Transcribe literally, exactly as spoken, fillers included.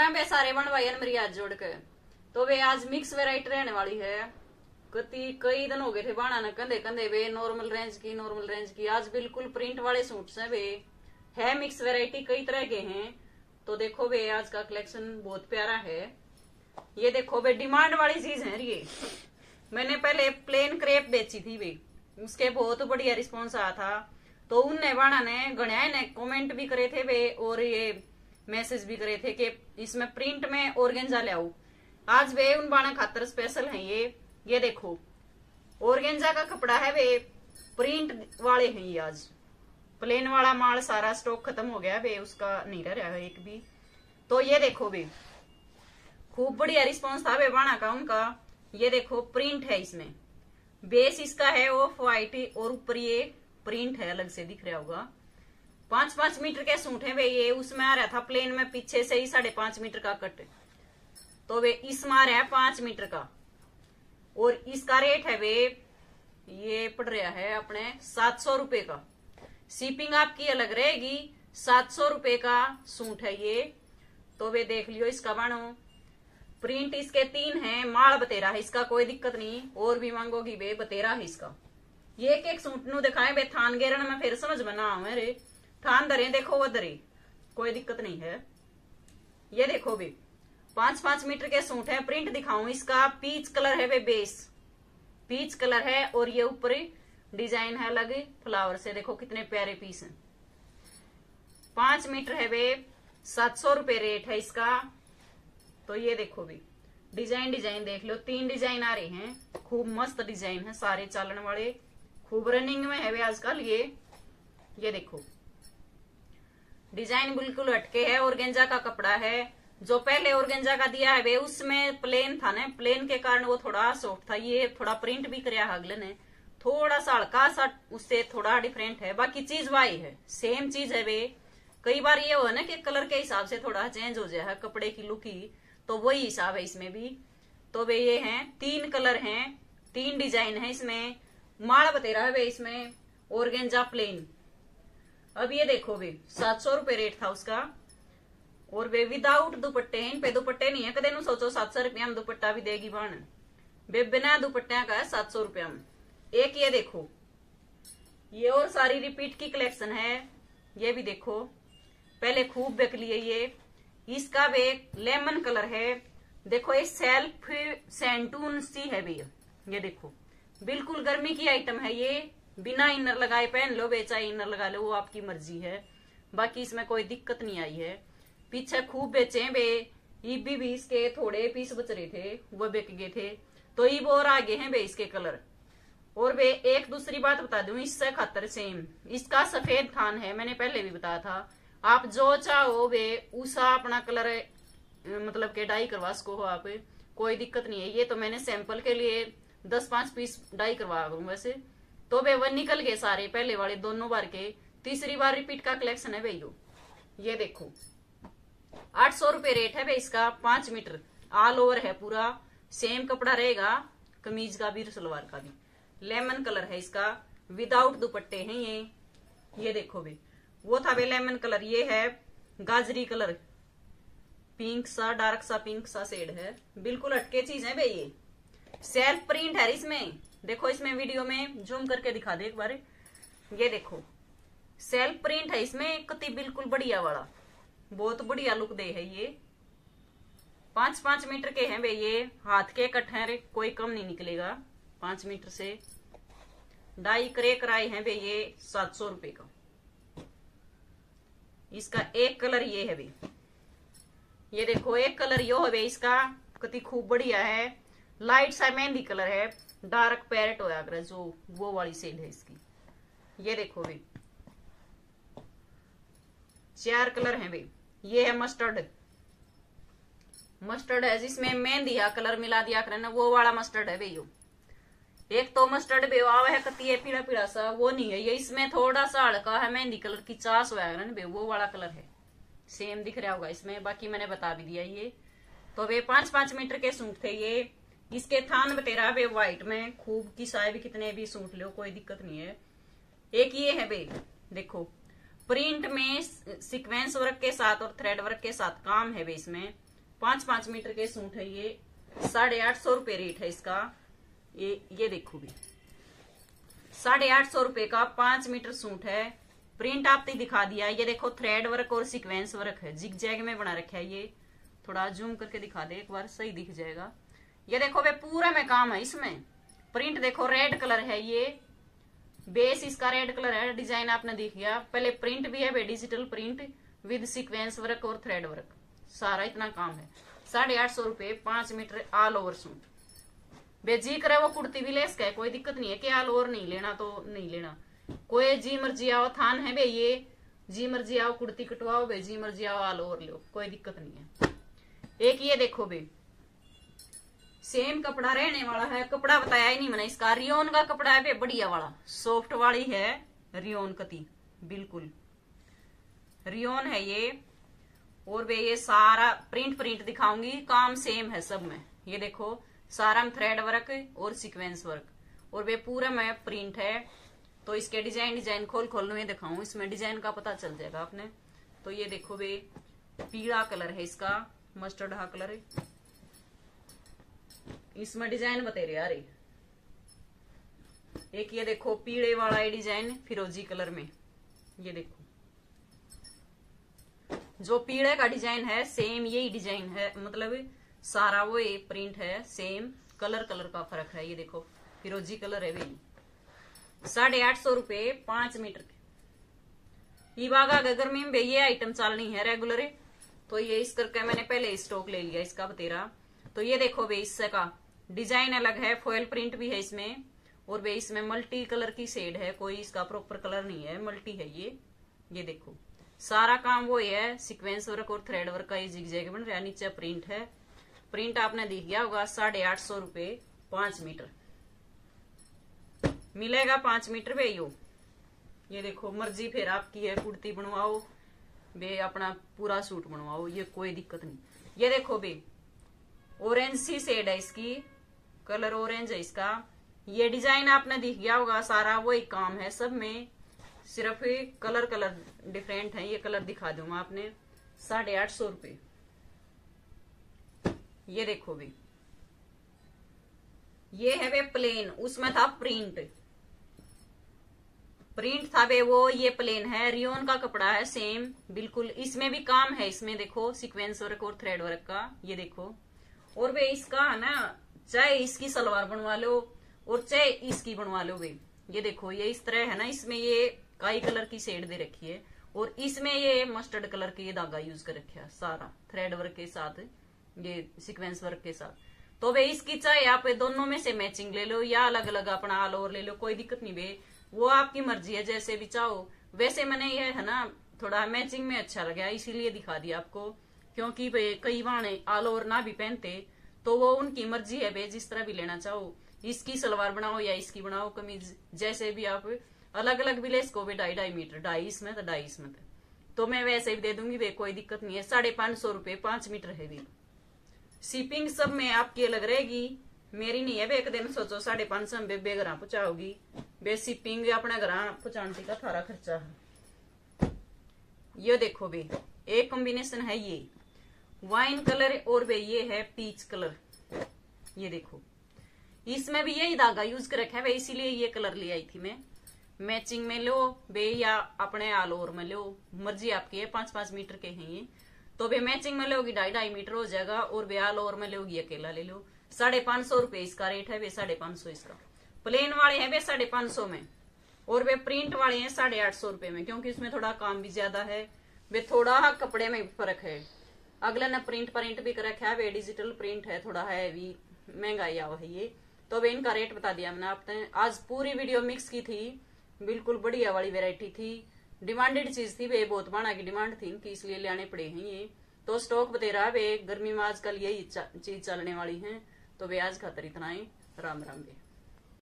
राम बे सारे बन भाई मेरी आज जोड़ के। तो वे आज मिक्स वेराइटी रहने वाली है। कति कई दिन हो गए थे बाणा ने कंधे कंधे वे नॉर्मल रेंज की नॉर्मल रेंज की। आज बिल्कुल प्रिंट वाले सूट्स हैं वे, है मिक्स वेराइटी, कई तरह के हैं। तो देखो वे आज का कलेक्शन बहुत प्यारा है। ये देखो वे डिमांड वाली चीज है। ये मैंने पहले प्लेन क्रेप बेची थी वे, उसके बहुत बढ़िया रिस्पॉन्स आया था। तो उनने बाणा ने गणिया ने कमेंट भी करे थे वे और ये मैसेज भी करे थे कि इसमें प्रिंट में ऑर्गेंजा ले आओ। आज वे उन बाणा खातर स्पेशल है। ये ये देखो ऑर्गेंजा का कपड़ा है वे, प्रिंट वाले हैं ये। आज प्लेन वाला माल सारा स्टॉक खत्म हो गया वे, उसका नहीं रह रहा है एक भी। तो ये देखो वे खूब बढ़िया रिस्पॉन्स था वे बाणा का उनका। ये देखो प्रिंट है इसमें, बेस इसका है ऑफ व्हाइट और ऊपर ये प्रिंट है, अलग से दिख रहा होगा। पांच पांच मीटर के सूट है वे। ये उसमें आ रहा था प्लेन में पीछे से ही साढ़े पांच मीटर का कट, तो वे इसमें आ रहा है पांच मीटर का। और इसका रेट है वे, ये पड़ रहा है अपने सात सौ रुपए का। शिपिंग आपकी अलग रहेगी, सात सौ रुपए का सूट है ये। तो वे देख लियो इसका बाणो। प्रिंट इसके तीन है, माल बतेरा है इसका, कोई दिक्कत नहीं। और भी मांगोगी वे बतेरा है इसका। ये एक एक सूट नु दिखाए वे थान गेरण में, फिर समझ में ना आवे रे। थान दरे देखो वो दरे, कोई दिक्कत नहीं है। ये देखो वे पांच पांच मीटर के सूट है। प्रिंट दिखाऊं इसका, पीच कलर है वे, बेस पीच कलर है। और ये ऊपर डिजाइन है अलग फ्लावर से, देखो कितने प्यारे पीस हैं। पांच मीटर है वे, सात सौ रुपए रेट है इसका। तो ये देखो भी डिजाइन डिजाइन देख लो, तीन डिजाइन आ रहे हैं, खूब मस्त डिजाइन है, सारे चालन वाले, खूब रनिंग में है वे आजकल। ये ये देखो डिजाइन बिल्कुल हटके है। ऑर्गेंजा का कपड़ा है। जो पहले ऑर्गेंजा का दिया है वे उसमें प्लेन था ना, प्लेन के कारण वो थोड़ा सॉफ्ट था। ये थोड़ा प्रिंट भी कराया अगले ने, थोड़ा सा हल्का सा उससे थोड़ा डिफरेंट है, बाकी चीज वही है, सेम चीज है वे। कई बार ये हो ना कि कलर के हिसाब से थोड़ा चेंज हो जाए कपड़े की लुक ही, तो वही हिसाब है इसमें भी। तो वे ये हैं, तीन कलर हैं, तीन डिजाइन है इसमें। माल बतेरा है वे इसमें, ऑर्गेंजा प्लेन। अब ये देखो वे सात सौ रुपए रेट था उसका। और वे विदाउट दुपट्टे हैं, इन पे दुपट्टे नहीं है। कदे नु सोचो सात सौ रुपया में दुपट्टा भी देगी बाण, वे बिना दुपट्टिया का है सात सौ रुपया में। एक ये देखो, ये और सारी रिपीट की कलेक्शन है। ये भी देखो पहले खूब बिक लिए ये। इसका वे लेमन कलर है, देखो ये सेल्फ सेंटून सी है भैया। ये देखो बिल्कुल गर्मी की आइटम है ये, बिना इनर लगाए पहन लो वे, चाहे इनर लगा लो वो आपकी मर्जी है। बाकी इसमें कोई दिक्कत नहीं आई है। पीछे खूब बेचे वे, ईबी भी इसके थोड़े पीस बच रहे थे, वो बिक गए थे। तो ईब और आगे हैं वे इसके कलर। और वे एक दूसरी बात बता दूं इससे खातर सेम, इसका सफेद थान है, मैंने पहले भी बताया था। आप जो चाहो वे उसा अपना कलर मतलब के डाई करवा सको हो आप, कोई दिक्कत नहीं है। ये तो मैंने सैंपल के लिए दस पांच पीस डाई करवा करूं वैसे। तो वे वन निकल गए सारे, पहले वाले दोनों बार के। तीसरी बार रिपीट का कलेक्शन है भैया। ये देखो आठ सौ रुपए रेट है वे इसका। पांच मीटर ऑल ओवर है पूरा, सेम कपड़ा रहेगा, कमीज का भी सलवार का भी। लेमन कलर है इसका, विदाउट दुपट्टे हैं ये। ये देखो वे वो था वे लेमन कलर, ये है गाजरी कलर, पिंक सा डार्क सा पिंक सा शेड है, बिल्कुल हटके चीज है वे। ये सेल्फ प्रिंट है इसमें, देखो इसमें वीडियो में जूम करके दिखा दे एक बार। ये देखो सेल्फ प्रिंट है इसमें, कति बिल्कुल बढ़िया वाला, बहुत बढ़िया लुक दे है ये। पांच पांच मीटर के हैं वे ये, हाथ के कट हैं, कोई कम नहीं निकलेगा पांच मीटर से। डाई करे कराए हैं वे ये सात सौ रुपए का। इसका एक कलर ये है वे, ये देखो एक कलर यो है वे इसका, कति खूब बढ़िया है। लाइट सा मेहंदी कलर है, डार्क पैरेट होया करे जो वो वाली सेल है इसकी। ये देखो वे चार कलर हैं वे। ये है मस्टर्ड, मस्टर्ड है जिसमें मेहंदी या कलर मिला दिया करे ना, वो वाला मस्टर्ड है वे यो। एक तो मस्टर्ड बे आवा है कती है पीला पीला सा, वो नहीं है ये। इसमें थोड़ा सा हल्का है मेहंदी कलर की चास हुआ है बे, वो वाला कलर है, सेम दिख रहा होगा इसमें। बाकी मैंने बता भी दिया ये। तो वे पांच पांच मीटर के सूट थे ये। इसके थान बतेरा वे व्हाइट में, खूब की साए भी कितने भी सूट लो कोई दिक्कत नहीं है। एक ये है बे देखो प्रिंट में सीक्वेंस वर्क के साथ और थ्रेड वर्क के साथ काम है वे इसमें। पांच पांच मीटर के सूट है ये, साढ़े आठ सौ रुपये रेट है इसका। ये ये देखो भी साढ़े आठ सौ रुपये का पांच मीटर सूट है। प्रिंट आपने दिखा दिया। ये देखो थ्रेड वर्क और सीक्वेंस वर्क है, जिग जैग में बना रखा है। ये थोड़ा जूम करके दिखा दे एक बार, सही दिख जाएगा। ये देखो वे पूरा में काम है इसमें। प्रिंट देखो रेड कलर है, ये बेस इसका रेड कलर है। डिजाइन आपने देख गया। पहले प्रिंट भी है वे digital print with sequence work और थ्रेड वर्क, सारा इतना काम है। साढ़े आठ सौ रुपये पांच मीटर ऑल ओवर सूट। वे जी करे वो कुर्ती भी ले सके, कोई दिक्कत नहीं है कि ऑल ओवर नहीं लेना तो नहीं लेना। कोई जी मर्जी आओ थान है बे, ये जी मर्जी आओ कुर्ती कटवाओ बे, जी मर्जी आओ ऑल ओवर लो, कोई दिक्कत नहीं है। एक ये देखो बे सेम कपड़ा रहने वाला है। कपड़ा बताया ही नहीं मैंने इसका। रियोन का कपड़ा है बे, बढ़िया वाला सॉफ्ट वाली है रियोन कती, बिल्कुल रियोन है ये। और वे ये सारा प्रिंट प्रिंट दिखाऊंगी, काम सेम है सब में। ये देखो सारा में थ्रेड वर्क और सीक्वेंस वर्क, और वे पूरा में प्रिंट है। तो इसके डिजाइन डिजाइन खोल खोल में दिखाऊं, इसमें डिजाइन का पता चल जाएगा आपने। तो ये देखो वे पीला कलर है इसका, मस्टर्ड हा कलर है। इसमें डिजाइन बते रहे यार। एक ये देखो पीले वाला है डिजाइन फिरोजी कलर में। ये देखो जो पीले का डिजाइन है सेम यही डिजाइन है, मतलब सारा वो ये प्रिंट है सेम, कलर कलर का फर्क है। ये देखो फिरोजी कलर है वही। साढ़े आठ सौ रुपये पांच मीटर के। बागा गर्मी में ये आइटम चलनी है रेगुलर, तो ये इस करके मैंने पहले स्टॉक ले लिया इसका बतेरा। तो ये देखो वे इससे का डिजाइन अलग है, फॉयल प्रिंट भी है इसमें, और वे इसमें मल्टी कलर की शेड है, कोई इसका प्रॉपर कलर नहीं है, मल्टी है ये। ये देखो सारा काम वो है सीक्वेंस वर्क और थ्रेड वर्क का, ये जिगजैग बन रहा है। नीचे प्रिंट है। प्रिंट आपने देख गया होगा। साढ़े आठ सौ रुपये पांच मीटर मिलेगा, पांच मीटर पे यो। ये देखो मर्जी फिर आपकी है, कुर्ती बनवाओ बे, अपना पूरा सूट बनवाओ, ये कोई दिक्कत नहीं। ये देखो बे ऑरेंज सी शेड है इसकी, कलर ऑरेंज है इसका। ये डिजाइन आपने दिख गया होगा, सारा वही काम है सब में, सिर्फ कलर कलर डिफरेंट है। ये कलर दिखा दूंगा आपने। साढ़े आठ सौ रुपये। ये देखो भी ये है वे प्लेन, उसमें था प्रिंट, प्रिंट था वे वो, ये प्लेन है। रियोन का कपड़ा है सेम बिल्कुल। इसमें भी काम है, इसमें देखो सीक्वेंस वर्क और थ्रेड वर्क का। ये देखो और वे इसका है ना, चाहे इसकी सलवार बनवा लो और चाहे इसकी बनवा लो वे। ये देखो ये इस तरह है ना, इसमें ये काई कलर की शेड दे रखी है और इसमें ये मस्टर्ड कलर के ये धागा यूज कर रखा है, सारा थ्रेड वर्क के साथ, ये सीक्वेंस वर्क के साथ। तो वे इसकी चाहे आप दोनों में से मैचिंग ले लो या अलग अलग अपना ऑल ओवर ले लो, कोई दिक्कत नहीं बे, वो आपकी मर्जी है, जैसे भी चाहो। वैसे मैंने ये है ना थोड़ा मैचिंग में अच्छा लगा इसीलिए दिखा दिया आपको, क्योंकि कई बार ऑल ओवर ना भी पहनते तो वो उनकी मर्जी है बे, जिस तरह भी लेना चाहो। इसकी सलवार बनाओ या इसकी बनाओ कमीज, जैसे भी आप अलग अलग भी ले इसको भी ढाई ढाई मीटर, ढाई इसमें तो ढाई इसमें, तो मैं वैसे भी दे दूंगी बे, कोई दिक्कत नहीं है। साढ़े पांच सौ रुपये पांच मीटर है भी। शिपिंग सब में आपकी अलग रहेगी, मेरी नहीं है बे। एक दिन सोचो साढ़े पांच सौ में बेबे घर पहुंचाओगी बे, शिपिंग अपने घर पहुंचाने का थारा खर्चा है। ये देखो बे एक कॉम्बिनेशन है, ये वाइन कलर और बे ये है पीच कलर। ये देखो इसमें भी यही धागा यूज कर रखा है बे, इसीलिए ये कलर ले आई थी मैं। मैचिंग में लो बे या अपने ऑल ओवर में लो, मर्जी आपकी है। पांच पांच मीटर के हैं ये, तो बे मैचिंग में लोगी ढाई ढाई मीटर हो जाएगा, और बे ऑल ओवर में लोगी अकेला ले लो। साढ़े पांच सौ रुपये इसका रेट है बे, साढ़े पांच सौ इसका। प्लेन वाले हैं बे साढ़े पांच सौ में, और वे प्रिंट वाले हैं साढ़े आठ सौ रुपये में, क्योंकि इसमें थोड़ा काम भी ज्यादा है वे, थोड़ा कपड़े में फर्क है। अगले ने प्रिंट प्रिंट भी कर रखा है वे, डिजिटल प्रिंट है, थोड़ा है भी महंगाई आवा है ये, तो वे इनका रेट बता दिया मैंने आपने। आज पूरी वीडियो मिक्स की थी, बिल्कुल बढ़िया वाली वेरायटी थी, डिमांडेड चीज थी वे, बहुत बाणा की डिमांड थी इनकी, इसलिए लाने पड़े हैं ये। तो स्टॉक बते रहा वे, गर्मी में आजकल यही चीज चलने वाली है। तो वे आज खातर इतना ही, राम राम बे।